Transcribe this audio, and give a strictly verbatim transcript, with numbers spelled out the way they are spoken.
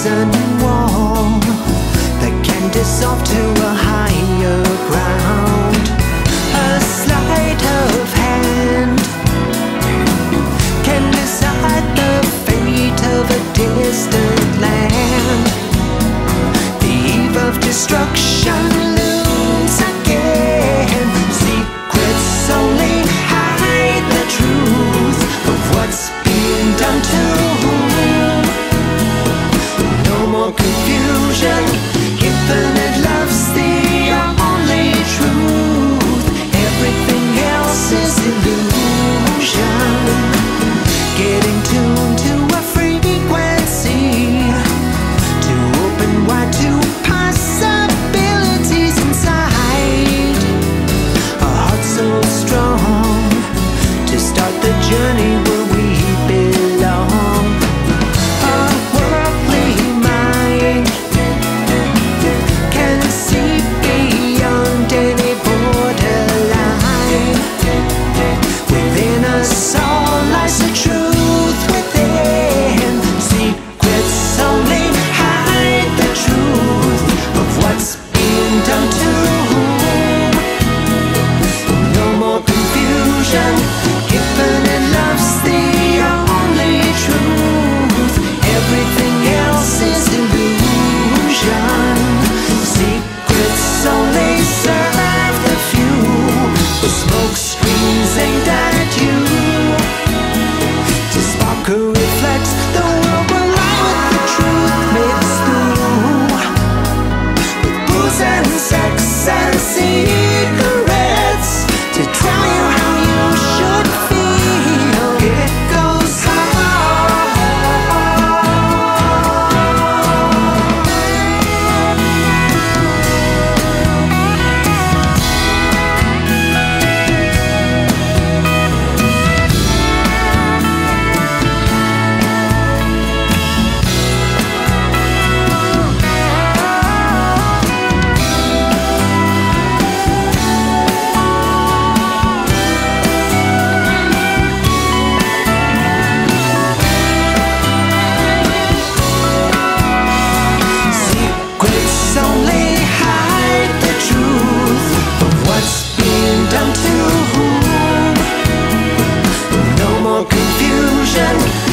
prison wall that can dissolve to a higher ground. A sleight of hand can decide the fate of a distant land. The eve of destruction looms again. Secrets only hide the truth of what's being done to whom. No more confusion, infinite love's the only truth. Everything else is illusion. Getting tuned to a frequency to open wide to possibilities inside. A heart so strong to start the journey where we belong. A worldly mind can see beyond any borderline. Within us all lies the truth within. Secrets only hide the truth of what's being done to whom. No more confusion, infinite love's the only truth. Everything else is illusion. Secrets only serve the few. The smoke screens aimed at you. To spark or reflect, the world will lie with the truth mixed through. With booze and sex and cigarettes to tell you how you should feel. It goes on. Secrets only hide the truth of what's being done to whom. No more confusion,